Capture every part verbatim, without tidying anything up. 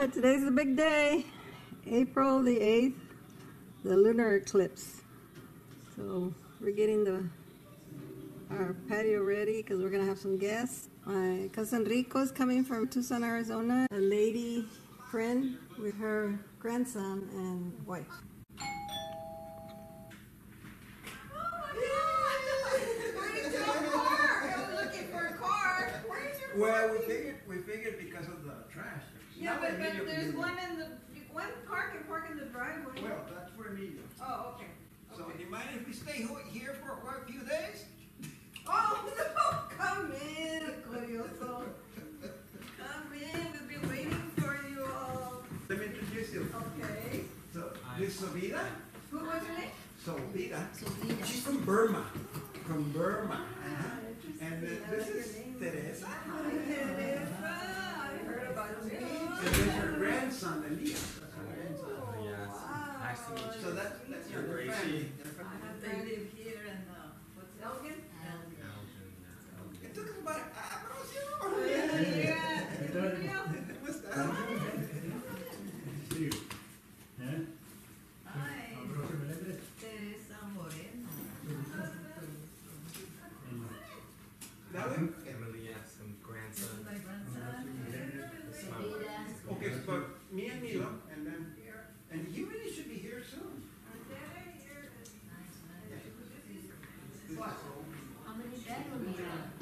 Today's the big day, April the eighth, the lunar eclipse. So we're getting the our patio ready because we're going to have some guests. My cousin Rico is coming from Tucson, Arizona. A lady friend with her grandson and wife. Well, we figured we figured because of the trash. Yeah, but, but there's one in the one car can park in the driveway. Well, that's for me. Oh, okay. So, okay. do you mind if we stay here for a few days? Oh no! Come in, curioso. Come in. We've been waiting for you all. Let me introduce you. Okay. So, this is Sovida. Who was your name? Sovida. Sovida. She's from Burma. From Burma. Uh-huh. Interesting. And uh, this is Teresa. Hi, Teresa. I heard about you. And this is her grandson, Elias. That's her grandson. Oh, yes. Wow. Nice to meet you. So that, that's your You're family. Gracie. They live here in uh, what's it? Elgin? It took us about an Yeah, hour. yeah. What's that? Hi, Teresa Moreno. That way? Emily, yes, and This is grandson. my grandson. This is my Okay, so me and Milo, and then, and he really should be here soon. What? How many bedrooms you have?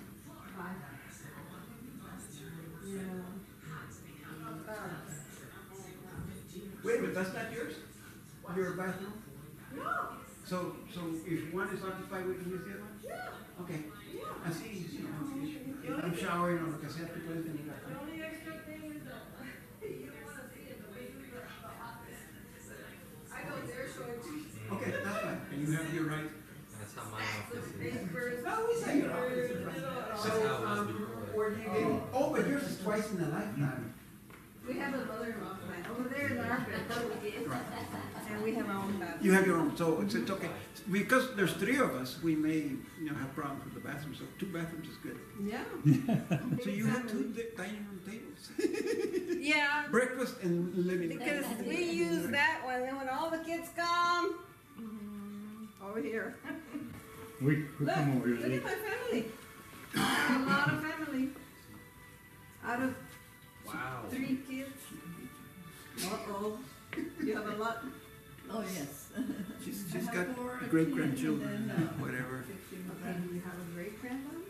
Wait a minute, that's not yours? Your bathroom? No. So, so if one is occupied, we can use the other one? Yeah. Okay. Yeah. I see, you know, if, if I'm showering on the cassette, tú puedes venir acá. The only extra thing is that you don't want to see it, but we do the office. I go there, so it's Okay, that's fine. And you have your right. That's how my office is. papers. No, we say your office is right. That's So, how it was um, before. where do you get, oh, but yours is twice in a lifetime. We have a mother-in-law plan. Over there is our bedroom. And we have our own bathroom. You have your own, so it's, it's okay. Because there's three of us, we may, you know, have problems with the bathroom, so two bathrooms is good. Yeah. So you have two di- dining room tables. Yeah. Breakfast and living room. Because we use that one, and when all the kids come, over here. We, we Look, come over look here. at my family. I have a lot of family. Out of Wow. three kids. Uh-oh. You have a lot. Oh, yes. She's, I she's have got four great kids grandchildren, and then, uh, whatever. Okay, do you have a great granddaughter?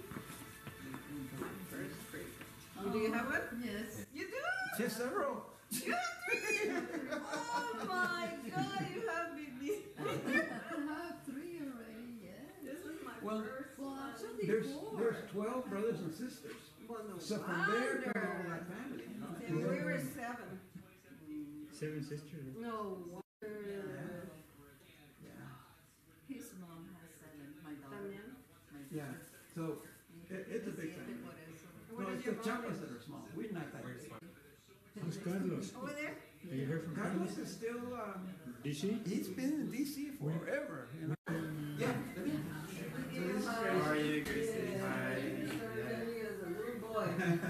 First great. Oh, Do you have one? Yes. You do? She has several. You have three? Oh my God, you have baby. I have three already, yes. This is my Well, first Well, one. actually There's, four. there's twelve brothers and sisters. Well, no So from there comes all wonder. that family. And we were seven. Seven sisters. No wonder. Yeah. His mom has seven, my daughter. También. My Yeah, so it, it's a big siete family. por eso. No, Where it's does the your mom chapas live? that are small. We're not that big. Who's Carlos? Over there? Have you heard from Carlos Carlos? is still, um, D C? he's been in D C forever. You know? Yeah. So this is How are you, Gracie? Yeah. Hi. He is a little boy.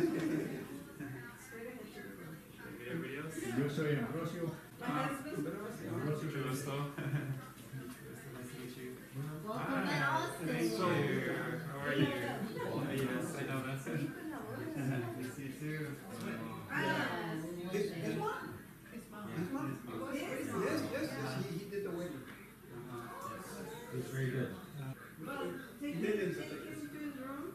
Everybody else? Yo soy Ambrosio. My husband. Ambrosio. Mucho gusto. Nice to meet you. Welcome Hi. to Austin. Thank you. How are you? Yes, I know that's it. Nice to see you too. Yes. His, his mom. His mom. His mom. Yes, yes, yes. He, he did the wedding. It's very good. Well, take him, Millions take of him it. to his room.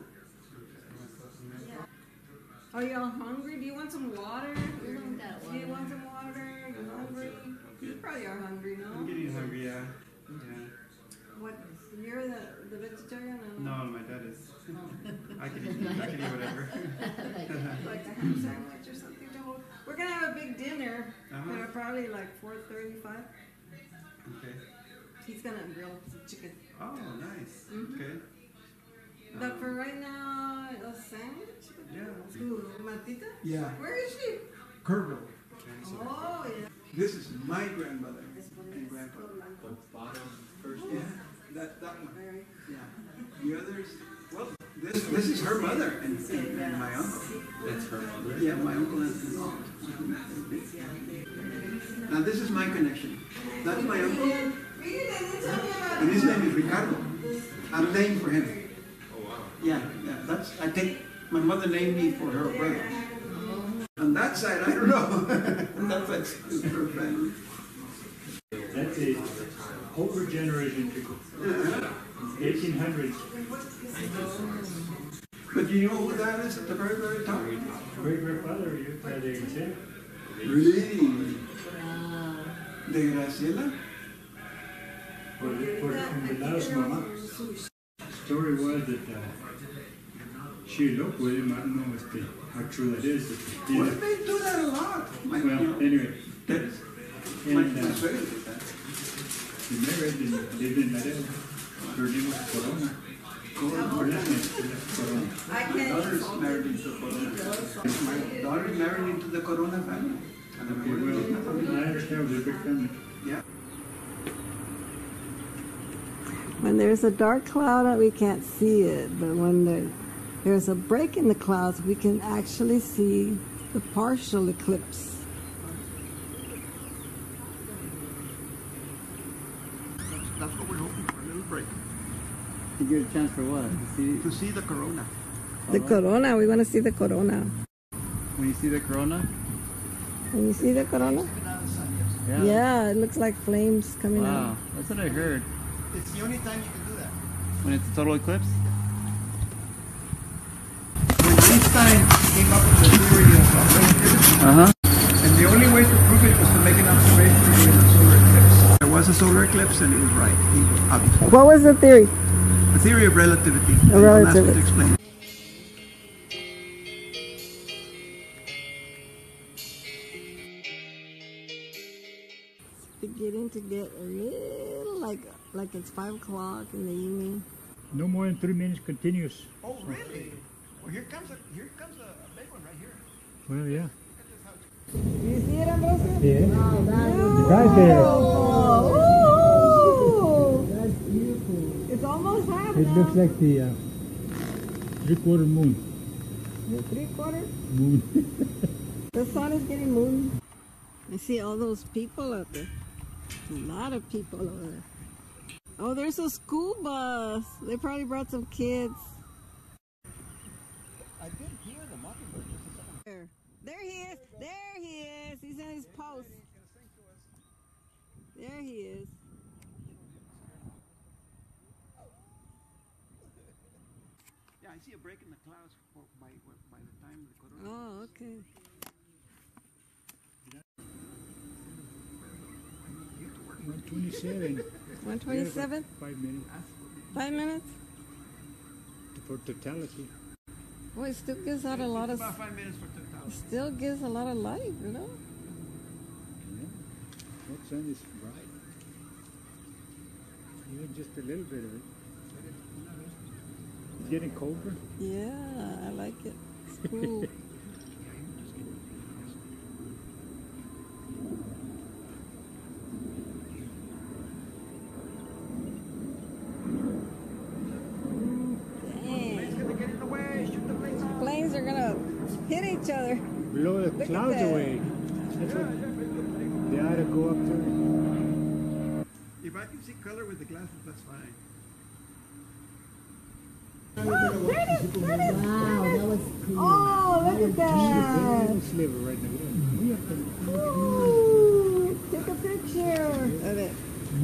Are y'all hungry? Do you want some water? We don't got Do you water. want some water? You hungry? You probably are hungry, I'm no? getting hungry, yeah. Yeah. What? You're the, the vegetarian? or No, my dad is. I can eat, I can eat whatever. Like a ham sandwich or something to hold? We're gonna have a big dinner, Uh-huh. uh, probably like four thirty-five. Okay. He's gonna grill some chicken. Oh, nice. Mhm. Okay. But for right now, a sandwich? Yeah. Who? Matita? Yeah. Where is she? Kerrville. Oh, yeah. This is my grandmother and grandfather. The bottom first Yeah, one. that, that one. Very. Yeah. The others, well, this, this is her mother and, and, and my uncle. That's her mother. Yeah, my uncle and, and aunt. Now this is my connection. That's my uncle. And his name is Ricardo. I'm named for him. Oh, wow. Yeah, yeah. That's I think my mother named me for her brother. On that side, I don't know. That's like her family. That's a over generation pickle. eighteen hundreds. But you know who that is at the very, very top? Great grandfather, you had a say. Really? De Graciela? For the, for the, from the last mama. Story was that uh, she eloped with him. I don't know if the, how true that is. But he, Well, they do that a lot. My, well, you know, anyway, that's, my and uh, Venezuela did that. he married and lived in Laredo. Her name was Corona. Her last name was Corona. My daughter's married into the Corona. My daughter married into the Corona family. And Okay, I'm well, I understand it was a big family. yeah. When there's a dark cloud, we can't see it, but when there, there's a break in the clouds, we can actually see the partial eclipse. That's, that's what we're hoping for, a little break. You get a chance for what? To see To see the Corona. The corona, we want to see the corona. when you see the corona? Can you see the corona? Yeah. Yeah, it looks like flames coming Wow, out. that's what I heard. It's the only time you can do that. When it's a total eclipse? When Einstein came up with the theory of relativity, Uh huh. and the only way to prove it was to make an observation during a solar eclipse. There was a solar eclipse and he was right. He was obvious. What was the theory? The theory of relativity. Of Don't ask me relativity. to explain. Beginning to get a little like like it's five o'clock in the evening. No more than three minutes continuous. Oh, really? Well, here comes a here comes a, a big one right here. Well, yeah. You see it, Ambrosio? Yeah. Oh, that Right there. Ooh. That's beautiful. It's almost half It now. looks like the uh, three-quarter moon. The three quarters. Moon. The sun is getting moon. I see all those people out there. A lot of people over there. Oh, there's a school bus. They probably brought some kids. I did hear the mockingbird just a second. There, there he is. There he is. He's in his post. There he is. Yeah, I see a break in the clouds for, by by the time the Corona. Oh, okay. one twenty-seven. one twenty-seven? Five minutes Five minutes? for totality. Boy, it still gives out a lot of, About five minutes for two it thousand. still gives a lot of light, you know? Yeah. That sun is bright. Even just a little bit of it. It's getting colder. Yeah, I like it. It's cool. Plane's gonna get in the way. Shoot the planes out. Planes are gonna hit each other. Blow the Look at clouds that. away. That's what they ought to go up to. If I can see color with the glasses, that's fine. Oh, look at that. Little sliver right now. We have to- Ooh, take a picture of it.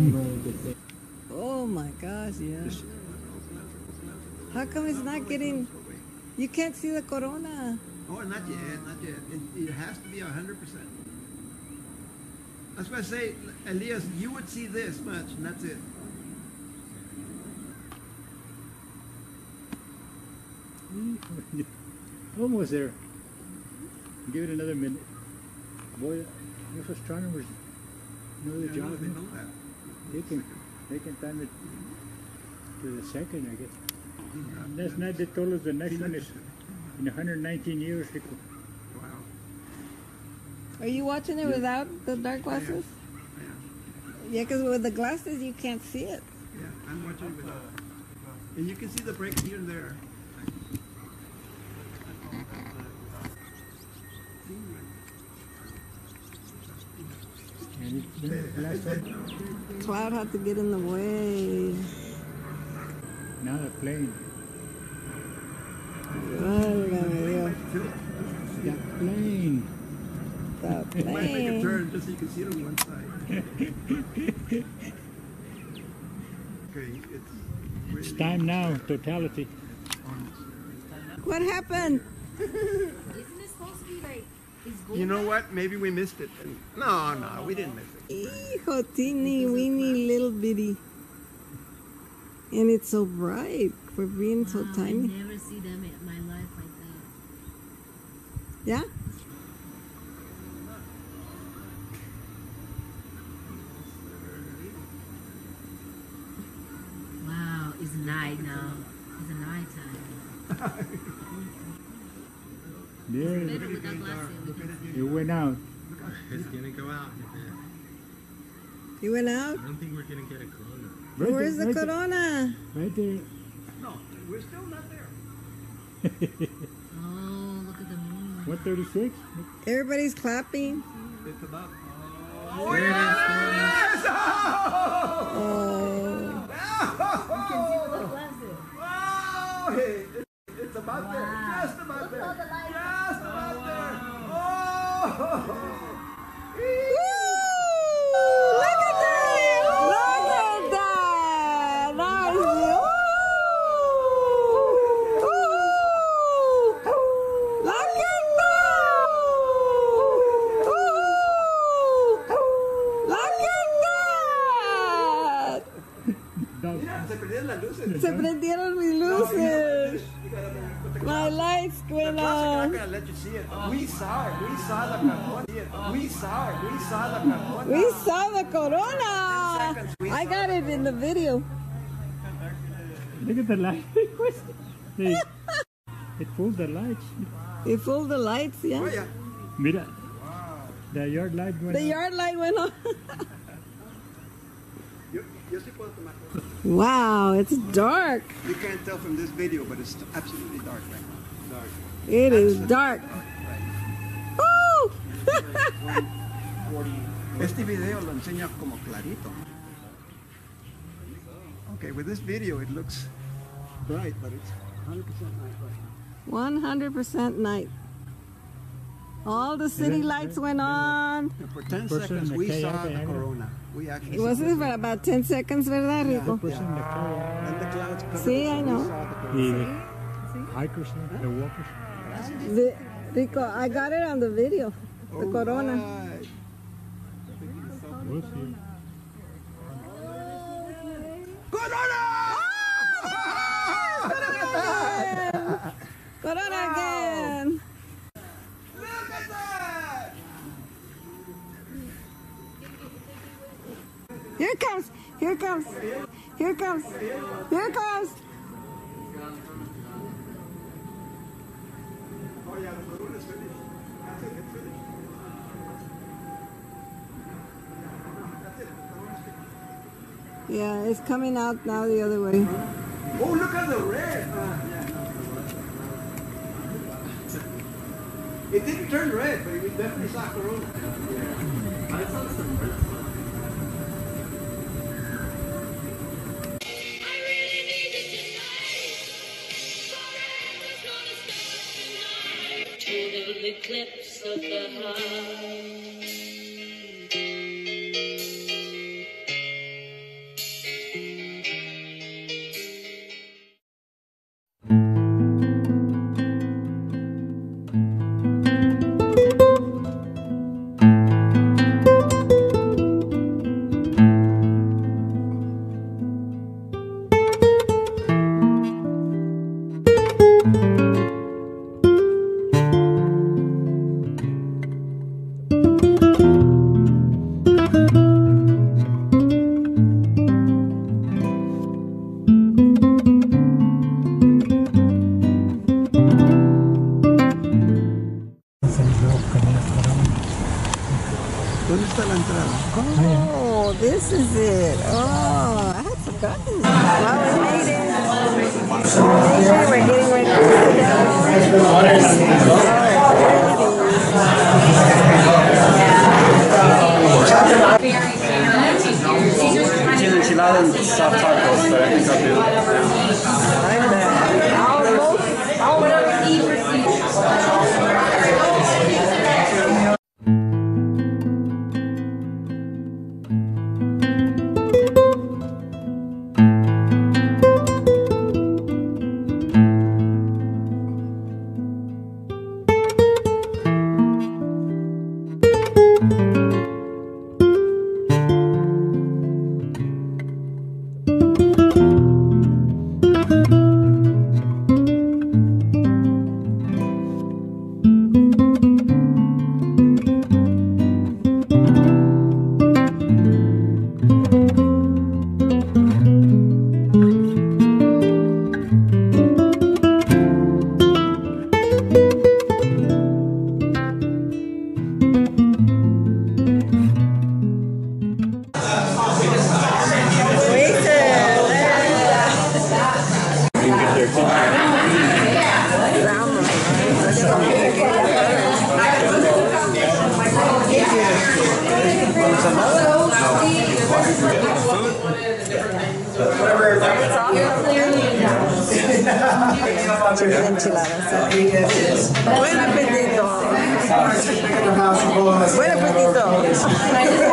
Oh my gosh, yeah. How come it's not getting, you can't see the corona? Oh, not yet, not yet. It, it has to be a hundred percent. That's why I say, Elias, you would see this much, and that's it. Almost there. Give it another minute. Boy, those astronomers know the Yeah, job. they huh? know that. They can, they can time it to the second, I guess. Last night they told us the next one is in one hundred nineteen years. They could- Wow. Are you watching it without the dark glasses? Yeah, Yeah, because with the glasses you can't see it. yeah, I'm watching it without. And you can see the break here and there. Yeah, you been the last one? Cloud had to get in the way. Now the plane. Válgame Dios. The plane. The You might make a plane. turn just so you can see it on one side. Okay, it's really It's time now, totality. What happened? Isn't it supposed to be like, is gold? You know what? Maybe we missed it. No, no, we didn't miss it. Hijo, teeny weeny little bitty. And it's so bright for being so Wow, tiny. I never see them in my life like that. Yeah? Wow, it's night now. It's a night time. Yeah, Better without glasses. it went out. It's gonna go out. You went out? I don't think we're gonna get a corona. Right Where's there, the right corona? There, right there. No, we're still not there. Oh, look at the moon. one thirty-six? Everybody's clapping. It's about. There it is. Oh. Oh, hey, it's, it's about there. Just about there. Just about there. Oh! Woo! Look at that! Look at that! Nice! Woo! Woo! Look at that! Woo! Look at that! Mira, se prendieron las luces. Se prendieron mis luces. My lights went I'm on. gonna let you see it. We saw it. We saw the corona. We saw it. We saw the corona. We saw the corona. I got it in the video. Look at the light. Hey, it pulled the lights. It fooled the lights, Oh, yeah. yeah. Mira, the yard light went The out. yard light went on. Yo, yo sí puedo tomar fotos. Wow, it's dark. You can't tell from this video, but it's absolutely dark right now. Dark. It is dark. Woo! Este video lo enseña como clarito. Okay, with this video it looks bright, but it's one hundred percent night right now. one hundred percent night. All the city lights went on. And for ten Person seconds in the we kayak, saw the kayak. corona. We actually Was saw it it. for about ten seconds, verdad, Rico? Person in the car. And the clouds covered See, it, I so we know. saw the corona. The hikers, the walkers. The, Rico, I got it on the video. The Oh, corona. right. We'll see. Corona! Corona again. Look at that! Here it comes. Here it comes. Here it comes. Here it comes. Oh yeah, the corona's finished. That's it, it's finished. That's it, the corona's finished. Yeah, it's coming out now the other way. Oh, look at the red! Uh, yeah. It didn't turn red, but we definitely saw corona. Total eclipse of the heart. ¿Dónde está la entrada? Oh, this is it. Oh, I had forgotten that. Well, we made it. Made it. We're getting ready to sit down. Oh, there it is. Buen apetito. Buen apetito.